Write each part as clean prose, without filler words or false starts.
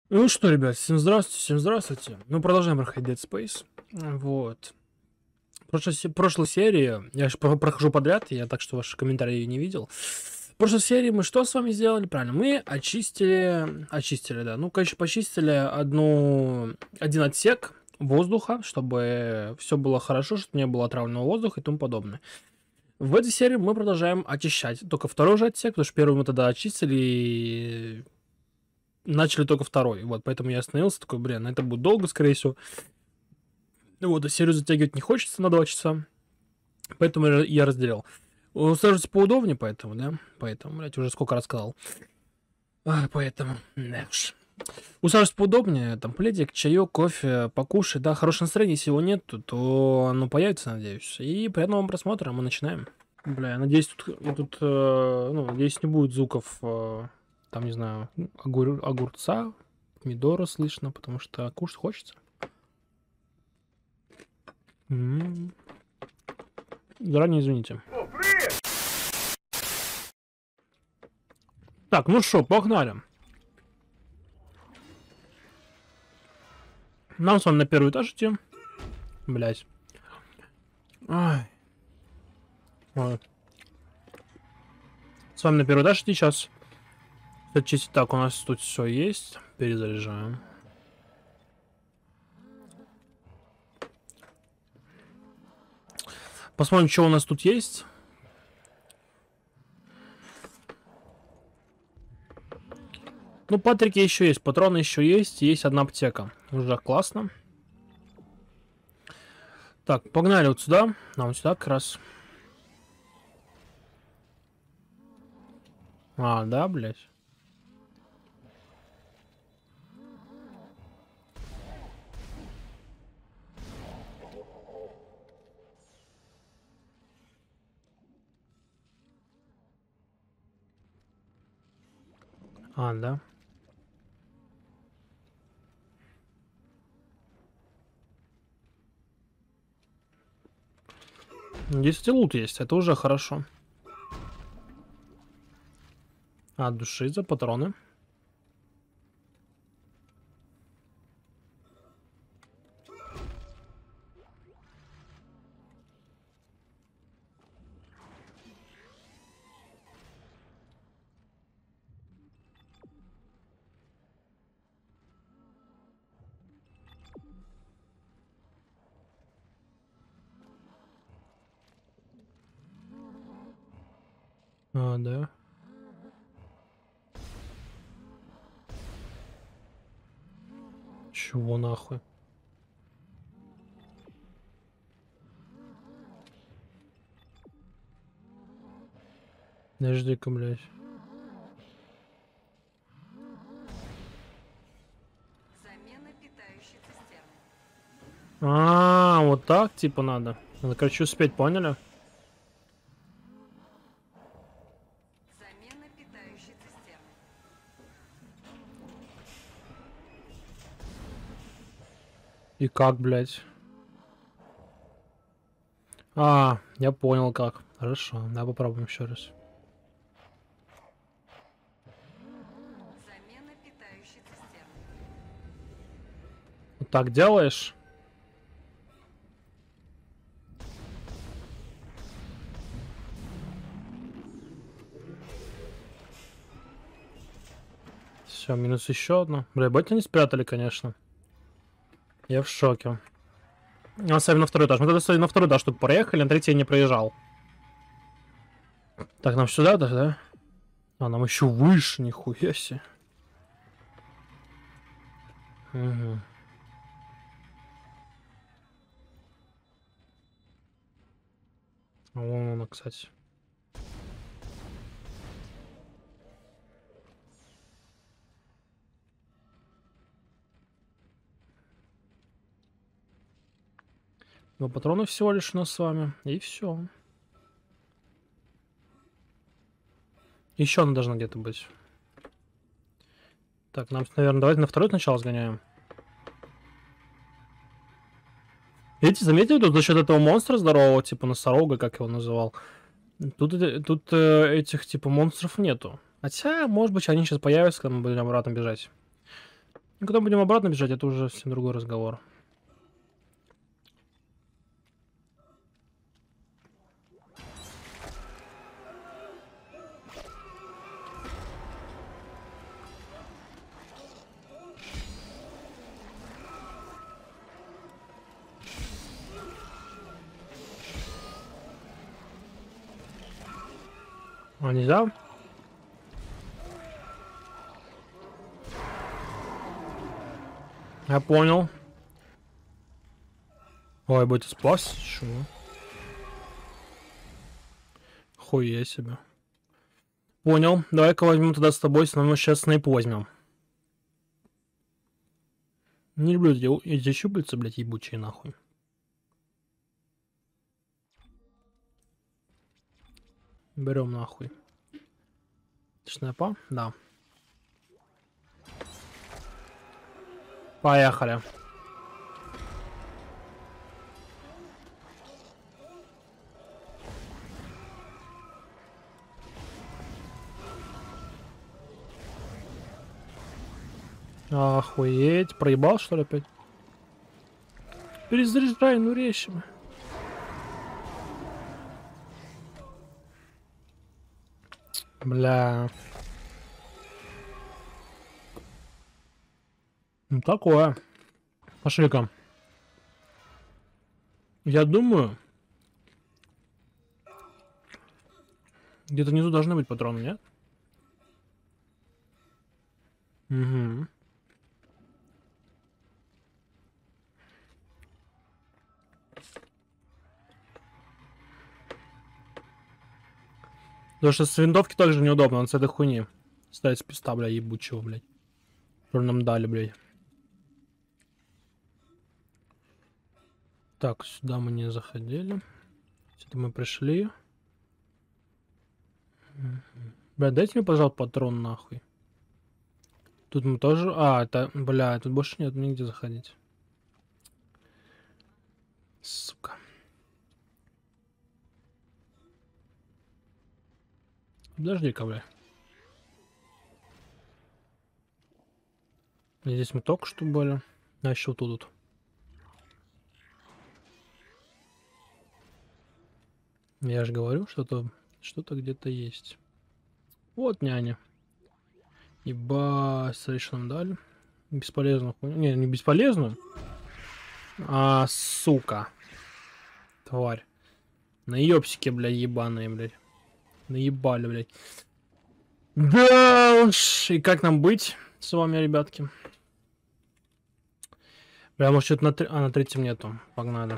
Ну что, ребят, всем здравствуйте, всем здравствуйте. Ну, продолжаем проходить Dead Space. Вот. Прошлой серии, я же прохожу подряд, я так что ваши комментарии не видел. В прошлой серии мы что с вами сделали? Правильно, мы очистили, да. Ну, конечно, почистили один отсек воздуха, чтобы все было хорошо, чтобы не было отравленного воздуха и тому подобное. В этой серии мы продолжаем очищать только второй же отсек, потому что первый мы тогда очистили и начали только второй. Вот, поэтому я остановился, такой, блин, это будет долго, скорее всего. Вот, а серию затягивать не хочется на 2 часа, поэтому я разделил. Усаживаться поудобнее, поэтому, да, поэтому, блядь, уже сколько рассказал. Поэтому, да уж. Усаживаться поудобнее, там, пледик, чаек, кофе, покушай, да, хорошее настроение, если его нет, то оно появится, надеюсь. И приятного вам просмотра, мы начинаем. Бля, я надеюсь, надеюсь, не будет звуков, там, не знаю, огурца, помидора слышно, потому что кушать хочется. Заранее извините. Так, ну что, погнали. Нам с вами на первый этаж идти. Блять. Ай. Вот. С вами на первый этаж идти сейчас. Чистить. Так, у нас тут все есть. Перезаряжаем. Посмотрим, что у нас тут есть. Ну, патрики еще есть, патроны еще есть. Есть одна аптека. Уже классно. Так, погнали вот сюда. Вот сюда как раз. Да, блядь. Да. Здесь лут есть, это уже хорошо. От души за патроны. Да. Чего нахуй? Подожди-ка, блядь. Замена питающей цистерны. Вот так типа надо. Надо, короче, успеть, поняли? Замена питающей цистерны. И как, блядь? Я понял как. Хорошо, давай попробуем еще раз. Замена питающей цистерны. Вот так делаешь. Все, минус еще одно. Бля, бать они спрятали, конечно. Я в шоке. Оставим на второй этаж. Мы тогда на второй этаж тут проехали, на третий я не проезжал. Так, нам сюда даже, да? Нам еще выше, нихуя себе. Угу. Вон она, кстати. Но патроны всего лишь у нас с вами. И все. Еще она должна где-то быть. Так, нам, наверное, давайте на второй сначала сгоняем. Видите, заметили, тут за счет этого монстра здорового, типа носорога, как его называл. Тут этих, типа, монстров нету. Хотя, может быть, они сейчас появятся, когда мы будем обратно бежать. Ну, когда будем обратно бежать, это уже совсем другой разговор. А нельзя? Я понял. Ой, будет спас. Чего? Хуя себе. Понял. Давай-ка возьмем тогда с тобой, но мы сейчас снайп возьмем. Не люблю эти щупальца, блядь, ебучие нахуй. Берем нахуй. Снайпа? Да. Поехали. Охуеть. Проебал, что ли, опять? Перезаряжай, ну речь. Бля. Ну такое. Пошли-ка. Я думаю, где-то внизу должны быть патроны, нет? Угу. Потому что с винтовки также неудобно, он с этой хуйни ставить с писта, бля, ебучего, блядь. Который нам дали, блядь. Так, сюда мы не заходили. Сюда мы пришли. Бля, дайте мне, пожалуйста, патрон нахуй. Тут мы тоже... А, это... Бля, тут больше нет нигде заходить. Сука. Подожди-ка, бля. Здесь мы только что были. А еще тут. Я же говорю, что-то где-то есть. Вот няня. Ебать, смотри, нам дали. Бесполезную хуйню. Не бесполезную. А, сука. Тварь. На ёпсике, блядь, ебаные, блядь. Наебали, блядь. Да уж. И как нам быть с вами, ребятки? Бля, может что-то на... А, на третьем нету. Погнали.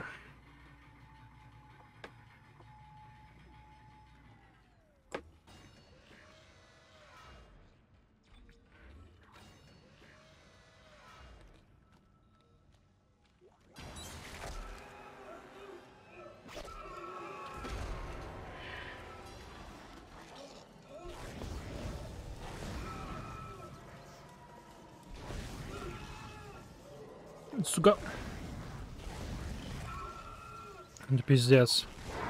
Сука. Это пиздец.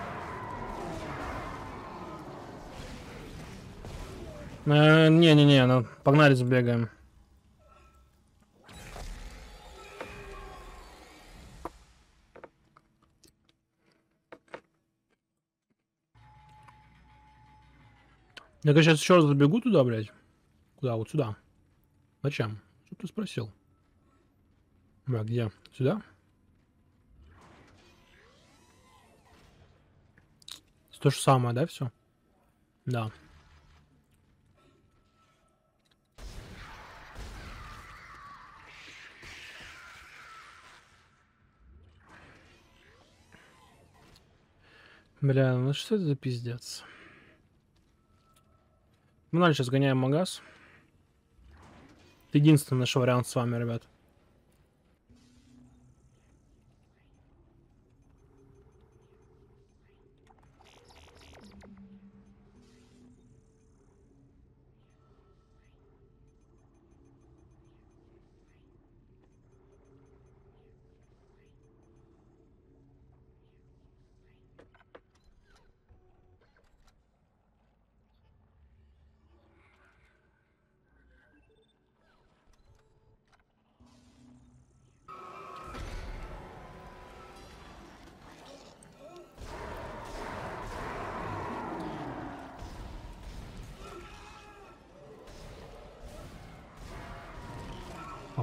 Не-не-не, ну, погнали забегаем. Я, сейчас еще раз забегу туда, блядь. Куда? Вот сюда. Зачем? Что ты спросил? Бля, где? Сюда? То же самое, да, все? Да. Бля, ну что это за пиздец? Мы дальше сгоняем магаз. Это единственный наш вариант с вами, ребят.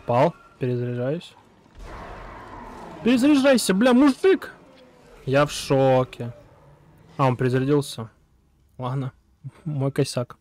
Попал. Перезаряжаюсь. Перезаряжайся, бля, мужик! Я в шоке. А, он перезарядился. Ладно. Мой косяк.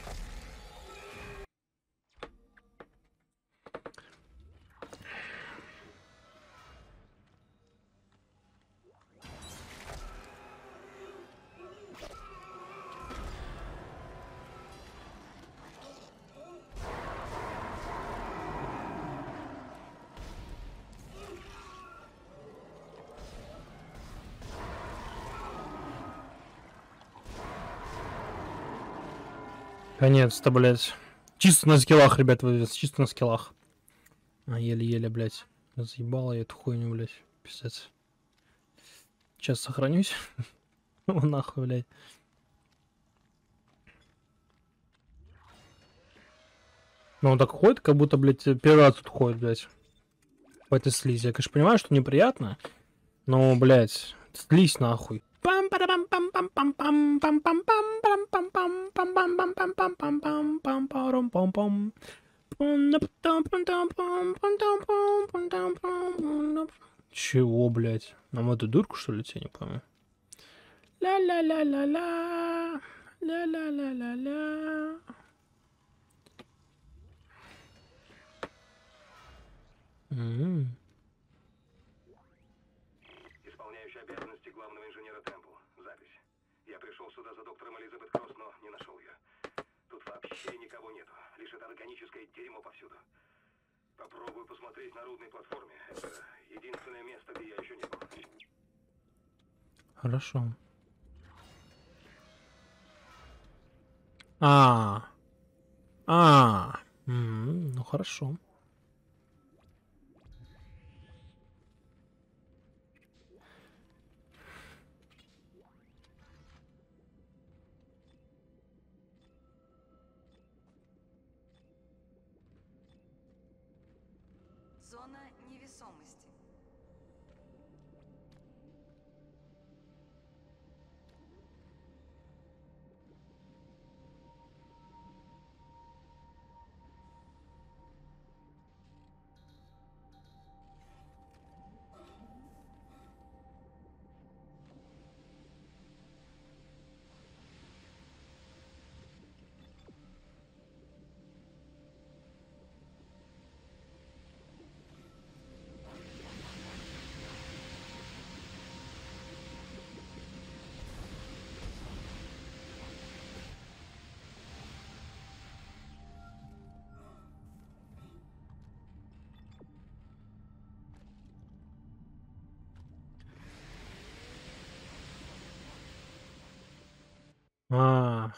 Конец-то, блядь. Чисто на скиллах, ребят, вывез. Чисто на скиллах. А, еле-еле, блядь. Заебала я эту хуйню, блядь. Пиздец. Сейчас сохранюсь. Ну нахуй, блядь. Ну он так ходит, как будто, блядь, первый раз тут ходит, блядь. В этой слизи. Я, конечно, понимаю, что неприятно. Но, блядь, слизь нахуй. Чего, блядь? Нам эту дурку, что ли, я не пойму? Ла-ла-ла-ла-ла. Ла-ла-ла-ла-ла. Исполняющий обязанности главного инженера Темпл. Запись. Я пришел сюда за доктором Элизабет Кросс, но не нашел ее. Тут вообще никого нету. Лишь это органическое дерьмо повсюду. Попробую посмотреть на рудной платформе. Это единственное место, где я еще не был. Хорошо. Ну хорошо. Зона невесомости. А.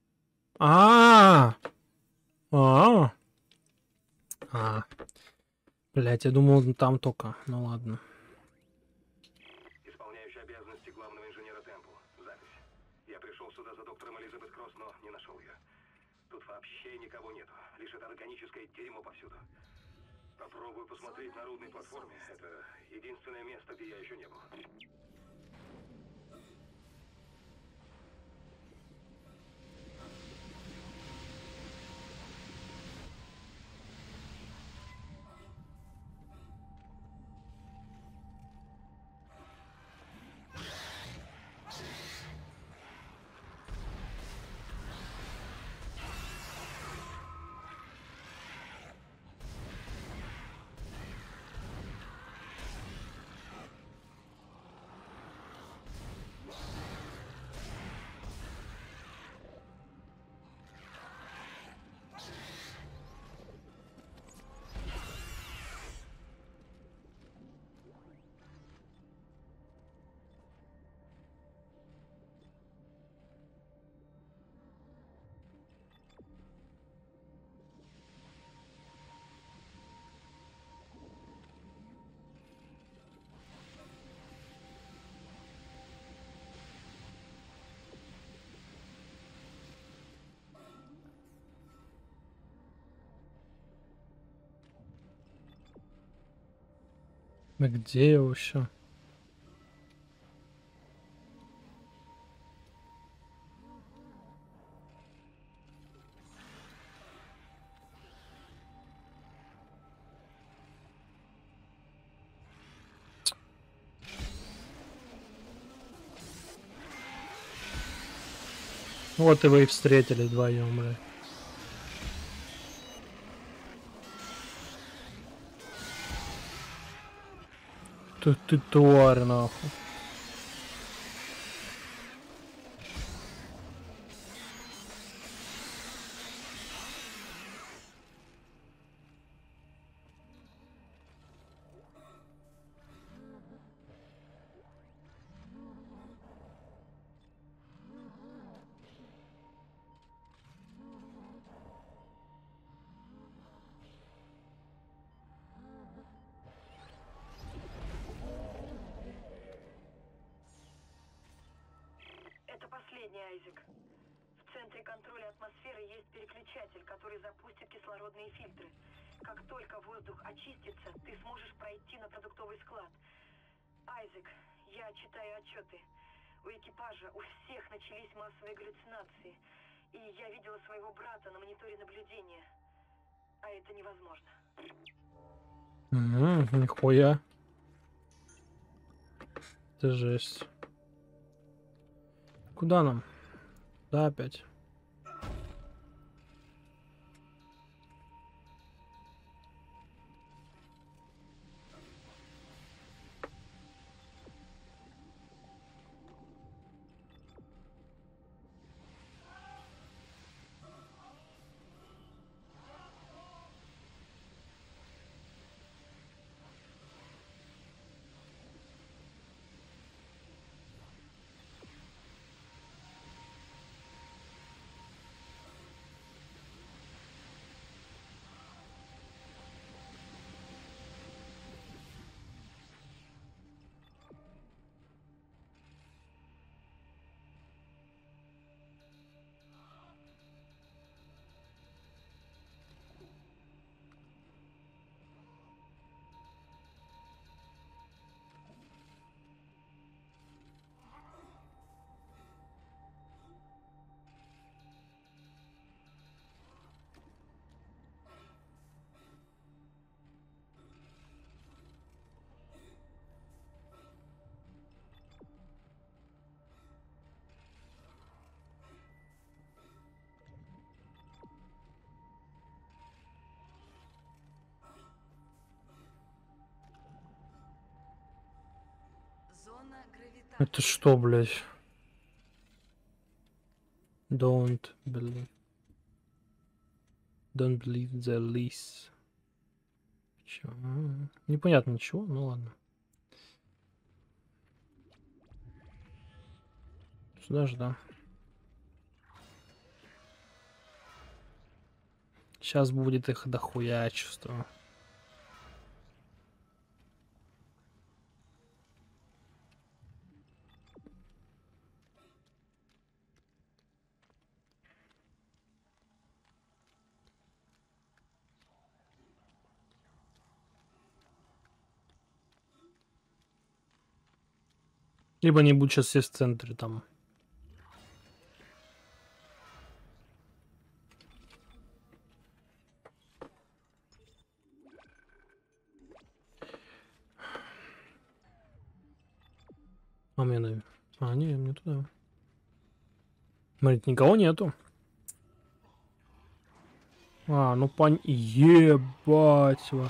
А. А. А. Блять, я думал, там только. Ну ладно. Исполняющий обязанности главного инженера Темпл. Запись. Я пришел сюда за доктором Элизабет Кросс, но не нашел ее. Тут вообще никого нету. Лишь это органическое дерьмо повсюду. Попробую посмотреть на рудной платформе. Это единственное место, где я еще не был. А где я вообще? Вот и вы и встретились вдвоем, блядь. Ты тварь, нахуй. Это последний, Айзек. В центре контроля атмосферы есть переключатель, который запустит кислородные фильтры. Как только воздух очистится, ты сможешь пройти на продуктовый склад. Айзек, я читаю отчеты. У экипажа у всех начались массовые галлюцинации. И я видела своего брата на мониторе наблюдения. А это невозможно. Нихуя. Это жесть. Куда нам? Да, опять. Зона гравитации. Это что, блядь? Don't believe. Don't believe the lease. Чё? Непонятно ничего, ну ладно. Сюда же, да. Сейчас будет их дохуя, чувствую. Либо они будут сейчас все в центре там. А мне, наверное. А, не, мне туда. Смотрите, никого нету. А, ну ебать ваш.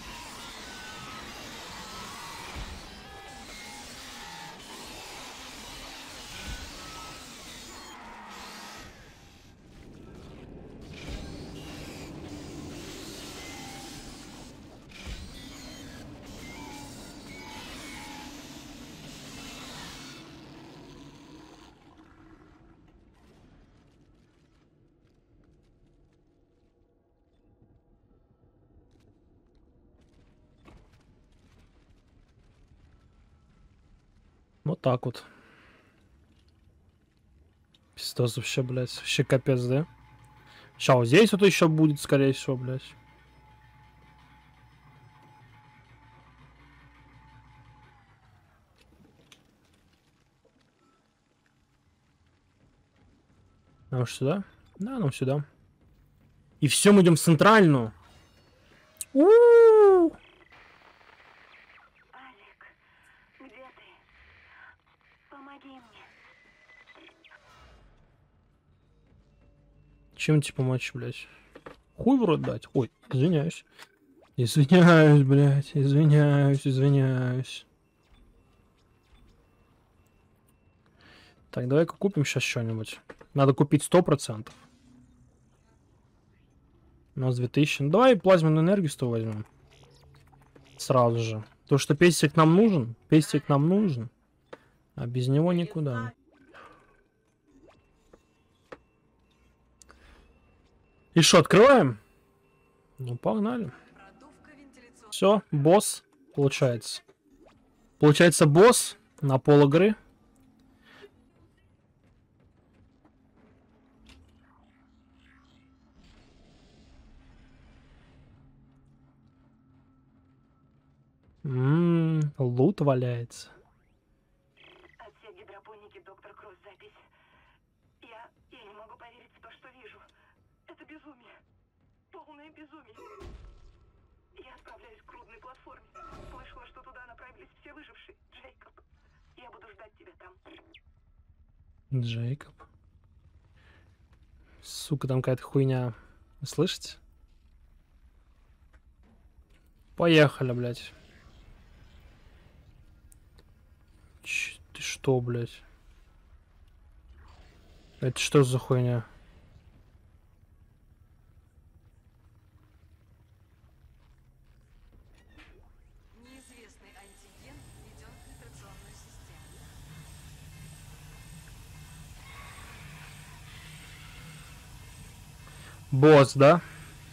Вот так вот. Пиздос вообще, блядь. Вообще капец, да? Ща, вот здесь вот еще будет, скорее всего, блядь. Нам сюда? Да, нам сюда. И все, мы идем в центральную. У-у-у! Алик, где ты? Помоги мне. Чем тебе помочь, блядь? Хуй в рот дать? Ой, извиняюсь. Извиняюсь, блядь, извиняюсь. Так, давай-ка купим сейчас что-нибудь. Надо купить 100%. У нас 2000. Ну, давай плазменную энергию 100 возьмем. Сразу же. То, что пестик нам нужен. Пестик нам нужен. А без него никуда. И что, открываем? Ну, погнали. Все, босс, получается. Получается, босс на пол игры. Лут валяется. Отсек гидропоники, доктор Кросс, запись. Я не могу поверить в то, что вижу. Это безумие. Полное безумие. Я отправляюсь к рудной платформе. Слышала, что туда направились все выжившие. Джейкоб, я буду ждать тебя там. Джейкоб. Сука, там какая-то хуйня. Вы слышите? Поехали, блядь. Ты что, блядь? Это что за хуйня? Неизвестный антиген введен в фильтрационную систему. Босс, да?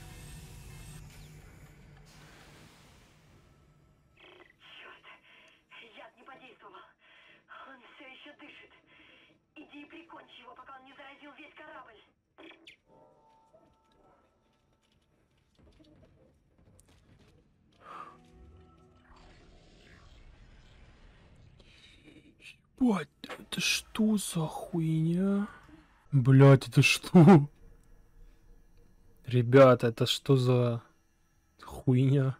Черт, яд не подействовал. Он все еще дышит. Иди и прикончи его, пока он не заразил весь корабль. Ебать, это что за хуйня? Блять, это что? Ребята, это что за хуйня?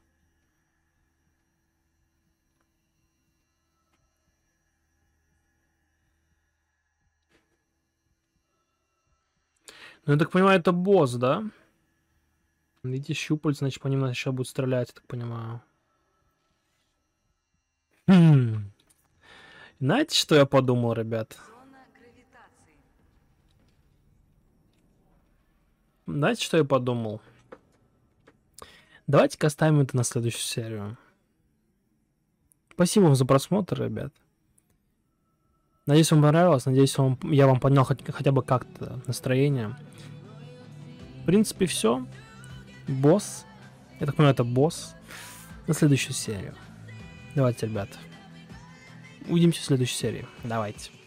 Ну, я так понимаю, это босс, да? Видите, щупальца, значит, по ним сейчас будут стрелять, я так понимаю. Знаете, что я подумал, ребят? Зона гравитации. Знаете, что я подумал? Давайте-ка оставим это на следующую серию. Спасибо вам за просмотр, ребят. Надеюсь, вам понравилось. Надеюсь, я вам поднял хотя бы как-то настроение. В принципе, все. Босс. Я так понимаю, это босс. На следующую серию. Давайте, ребят. Увидимся в следующей серии. Давайте.